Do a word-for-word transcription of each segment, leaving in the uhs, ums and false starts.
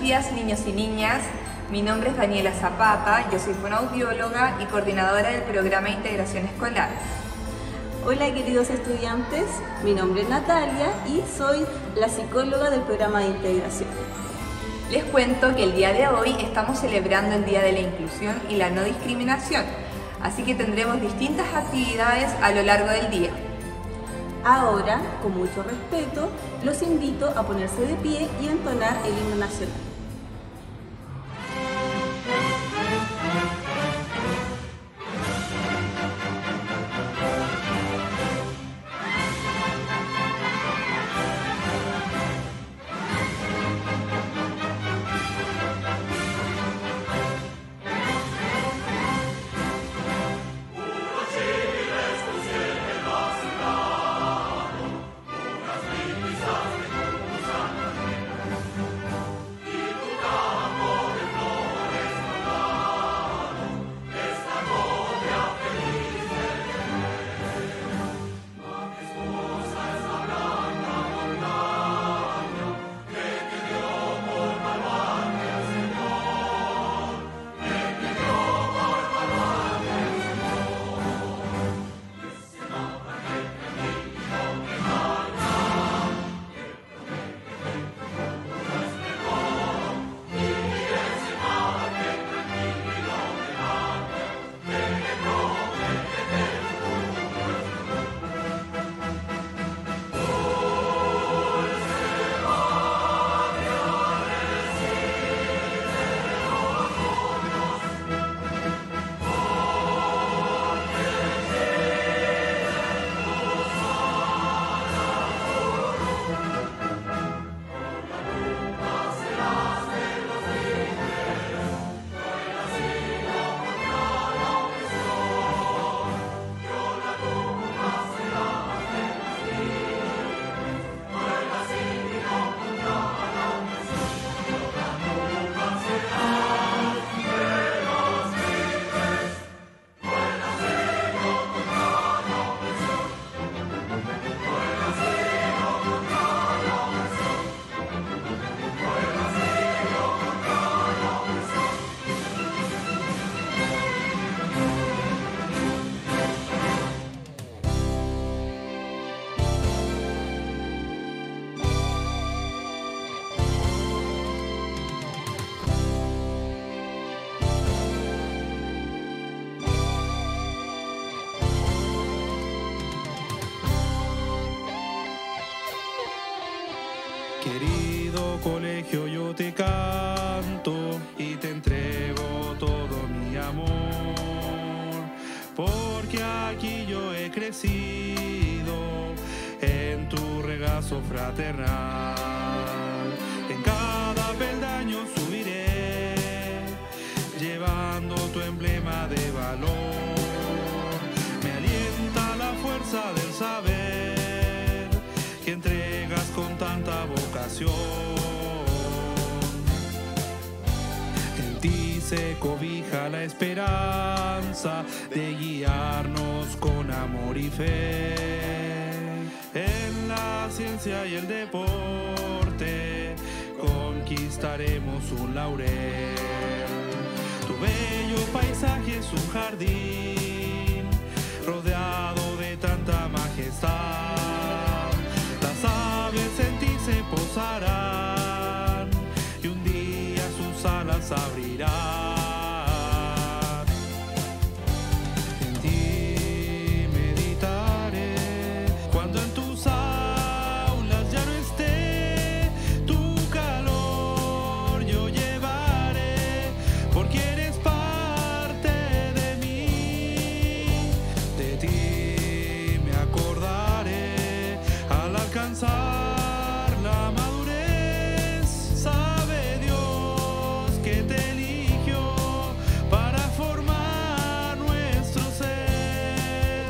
días, niños y niñas. Mi nombre es Daniela Zapata, yo soy fonoaudióloga y coordinadora del programa de integración escolar. Hola queridos estudiantes, mi nombre es Natalia y soy la psicóloga del programa de integración. Les cuento que el día de hoy estamos celebrando el Día de la Inclusión y la No Discriminación, así que tendremos distintas actividades a lo largo del día. Ahora, con mucho respeto, los invito a ponerse de pie y a entonar el himno nacional. Querido colegio, yo te canto y te entrego todo mi amor, porque aquí yo he crecido en tu regazo fraternal. En cada peldaño subiré, llevando tu emblema de valor. Me alienta la fuerza del saber que entregas con tanta vocación. En ti se cobija la esperanza de guiarnos con amor y fe. En la ciencia y el deporte conquistaremos un laurel. Tu bello paisaje es un jardín rodeado de tanta majestad. Las aves en ti se posarán y un día sus alas abrirán. En ti meditaré cuando en tus aulas ya no esté. Tu calor yo llevaré, porque eres parte de mí. De ti me acordaré al alcanzar la madurez. Sabe Dios que te eligió para formar nuestro ser.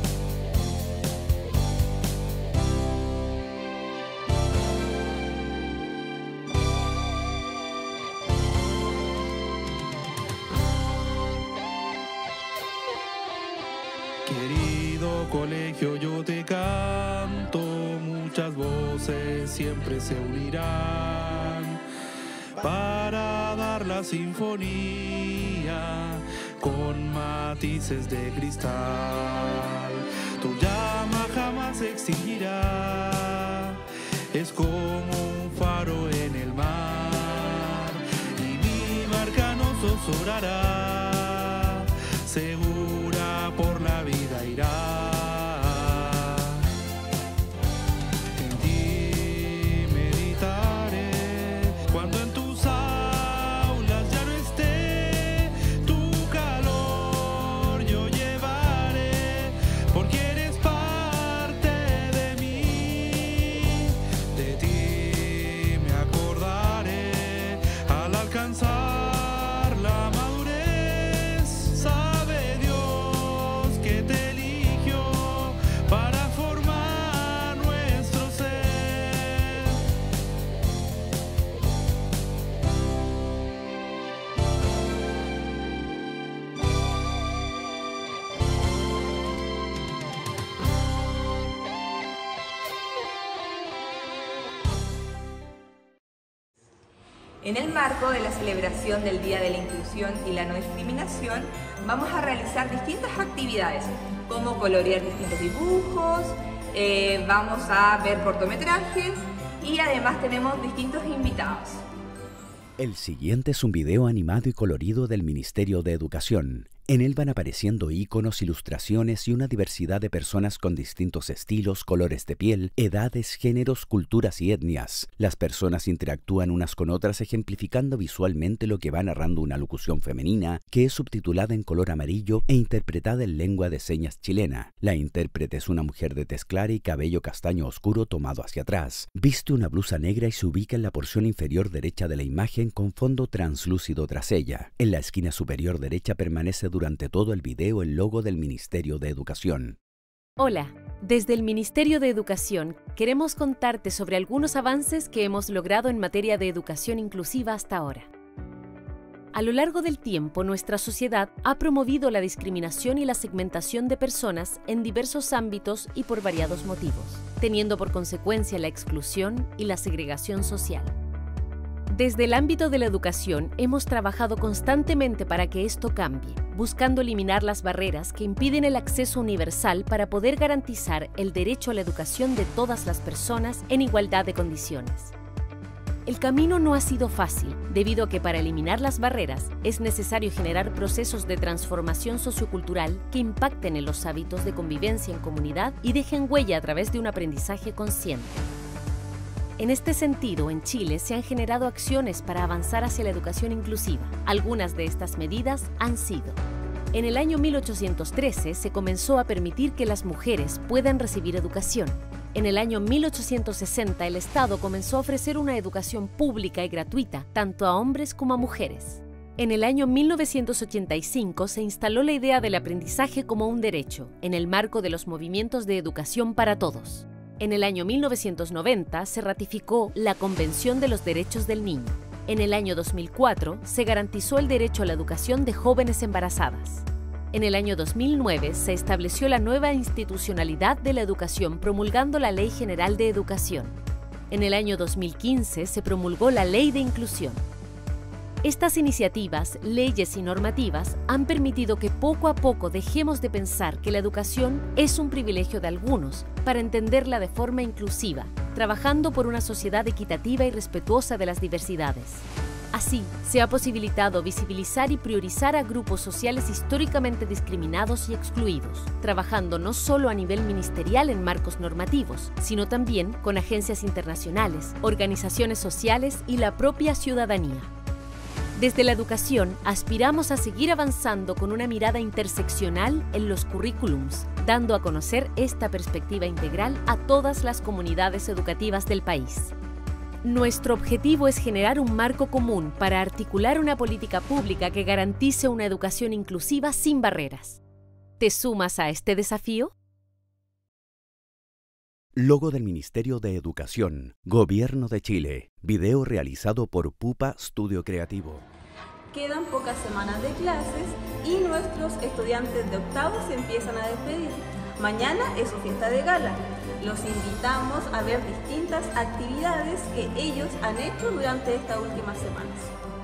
Querido colegio, yo te canto, muchas voces siempre se unirán para dar la sinfonía con matices de cristal. Tu llama jamás se extinguirá, es como un faro en el mar, y mi barca no zozoblará, segura por la vida irá. En el marco de la celebración del Día de la Inclusión y la No Discriminación, vamos a realizar distintas actividades, como colorear distintos dibujos, eh, vamos a ver cortometrajes y además tenemos distintos invitados. El siguiente es un video animado y colorido del Ministerio de Educación. En él van apareciendo íconos, ilustraciones y una diversidad de personas con distintos estilos, colores de piel, edades, géneros, culturas y etnias. Las personas interactúan unas con otras ejemplificando visualmente lo que va narrando una locución femenina que es subtitulada en color amarillo e interpretada en lengua de señas chilena. La intérprete es una mujer de tez clara y cabello castaño oscuro tomado hacia atrás. Viste una blusa negra y se ubica en la porción inferior derecha de la imagen con fondo translúcido tras ella. En la esquina superior derecha permanece durante durante todo el video el logo del Ministerio de Educación. Hola, desde el Ministerio de Educación queremos contarte sobre algunos avances que hemos logrado en materia de educación inclusiva hasta ahora. A lo largo del tiempo, nuestra sociedad ha promovido la discriminación y la segmentación de personas en diversos ámbitos y por variados motivos, teniendo por consecuencia la exclusión y la segregación social. Desde el ámbito de la educación hemos trabajado constantemente para que esto cambie, buscando eliminar las barreras que impiden el acceso universal para poder garantizar el derecho a la educación de todas las personas en igualdad de condiciones. El camino no ha sido fácil, debido a que para eliminar las barreras es necesario generar procesos de transformación sociocultural que impacten en los hábitos de convivencia en comunidad y dejen huella a través de un aprendizaje consciente. En este sentido, en Chile se han generado acciones para avanzar hacia la educación inclusiva. Algunas de estas medidas han sido: en el año mil ochocientos trece se comenzó a permitir que las mujeres puedan recibir educación. En el año mil ochocientos sesenta el Estado comenzó a ofrecer una educación pública y gratuita, tanto a hombres como a mujeres. En el año mil novecientos ochenta y cinco se instaló la idea del aprendizaje como un derecho, en el marco de los movimientos de educación para todos. En el año mil novecientos noventa se ratificó la Convención de los Derechos del Niño. En el año dos mil cuatro se garantizó el derecho a la educación de jóvenes embarazadas. En el año dos mil nueve se estableció la nueva institucionalidad de la educación promulgando la Ley General de Educación. En el año dos mil quince se promulgó la Ley de Inclusión. Estas iniciativas, leyes y normativas han permitido que poco a poco dejemos de pensar que la educación es un privilegio de algunos para entenderla de forma inclusiva, trabajando por una sociedad equitativa y respetuosa de las diversidades. Así, se ha posibilitado visibilizar y priorizar a grupos sociales históricamente discriminados y excluidos, trabajando no solo a nivel ministerial en marcos normativos, sino también con agencias internacionales, organizaciones sociales y la propia ciudadanía. Desde la educación, aspiramos a seguir avanzando con una mirada interseccional en los currículums, dando a conocer esta perspectiva integral a todas las comunidades educativas del país. Nuestro objetivo es generar un marco común para articular una política pública que garantice una educación inclusiva sin barreras. ¿Te sumas a este desafío? Logo del Ministerio de Educación, Gobierno de Chile. Video realizado por Pupa Studio Creativo. Quedan pocas semanas de clases y nuestros estudiantes de octavo se empiezan a despedir. Mañana es su fiesta de gala. Los invitamos a ver distintas actividades que ellos han hecho durante estas últimas semanas.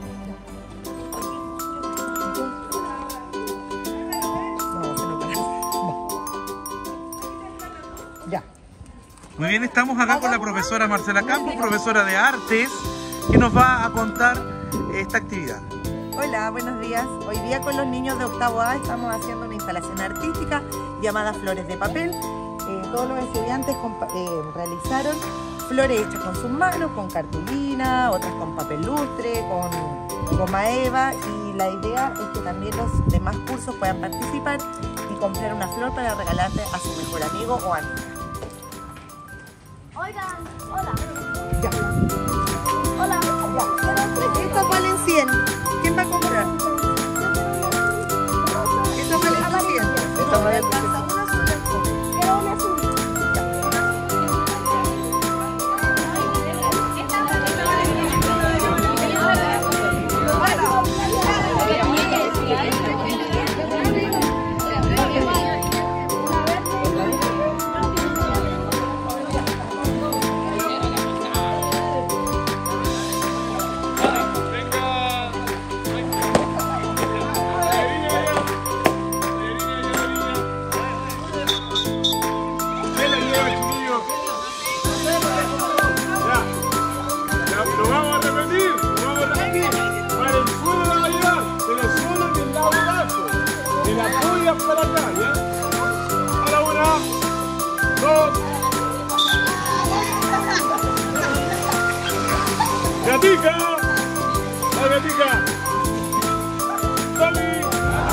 Muy bien, estamos acá con la profesora Marcela Campos, profesora de artes, que nos va a contar esta actividad. Hola, buenos días. Hoy día con los niños de octavo A estamos haciendo una instalación artística llamada Flores de Papel. Eh, todos los estudiantes eh, realizaron flores hechas con sus manos, con cartulina, otras con papel lustre, con goma eva, y la idea es que también los demás cursos puedan participar y comprar una flor para regalarle a su mejor amigo o amiga. Oigan, hola. Ya. Hola. Ya. Estos valen cien. ¿Quién va a comprar? Estos valen cien. Estos valen cien. Quiero una azul. Para acá, ¿ya? A la una, dos. ¡Gatica! ¡La gatica! ¡Dale!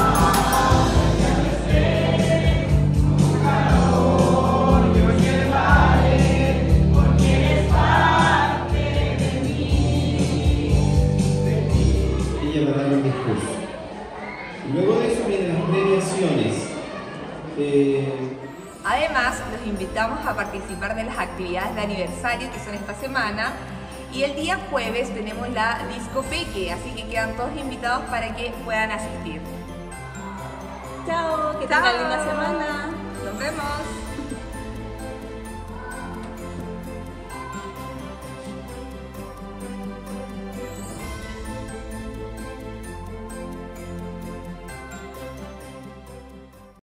Ella va a dar un discurso. Luego de eso vienen las premiaciones. Eh... Además, los invitamos a participar de las actividades de aniversario que son esta semana. Y el día jueves tenemos la Disco Peque, así que quedan todos invitados para que puedan asistir. Chao, que Chao. tengan linda semana. Nos vemos.